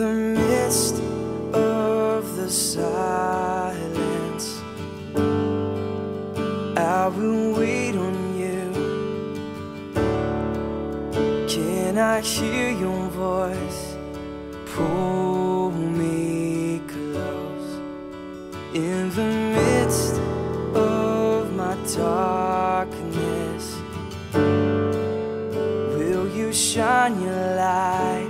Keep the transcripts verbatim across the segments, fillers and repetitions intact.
the midst of the silence, I will wait on you. Can I hear your voice pull me close? In the midst of my darkness, will you shine your light?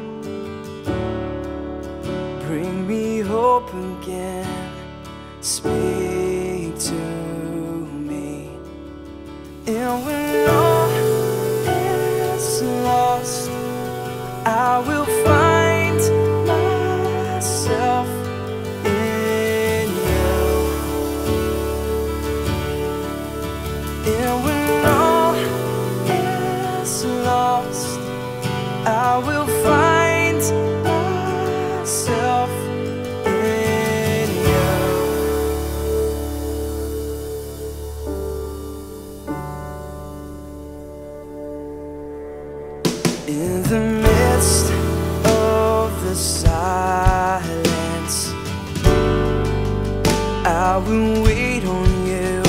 Bring me hope again, speak to me. And when all is lost, I will find myself in you. And when all is lost, I will find myself in you. In the midst of the silence, I will wait on you.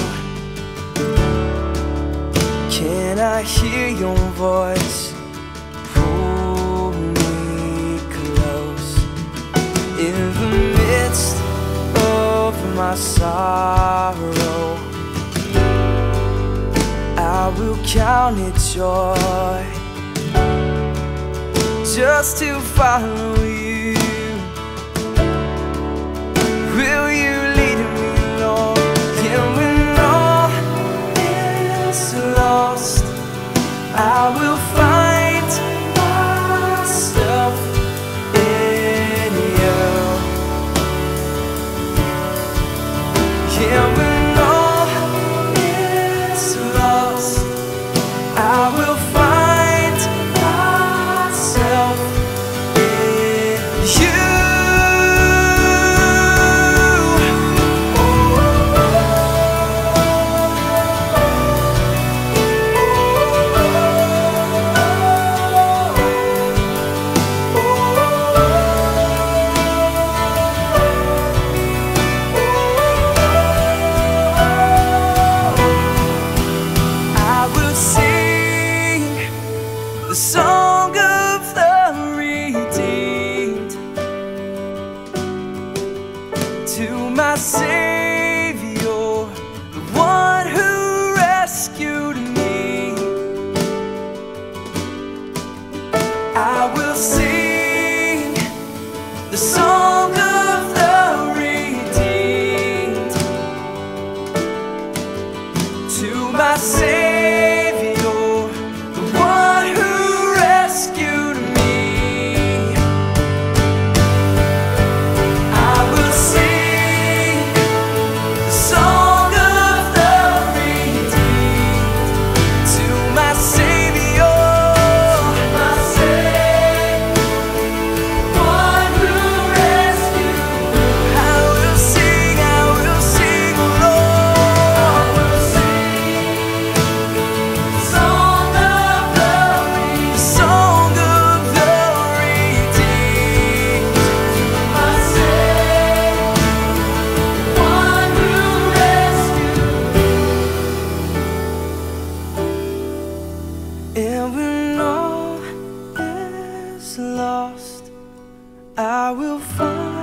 Can I hear your voice pull me close? In the midst of my sorrow, I will count it joy just to follow you. Will you lead me, Lord? And when all is lost, I will find myself in you. And when all is lost, I will find myself in you. The song of the redeemed, to my Savior, the one who rescued me. I will sing the song of the redeemed, to my Savior, and when all is lost, I will find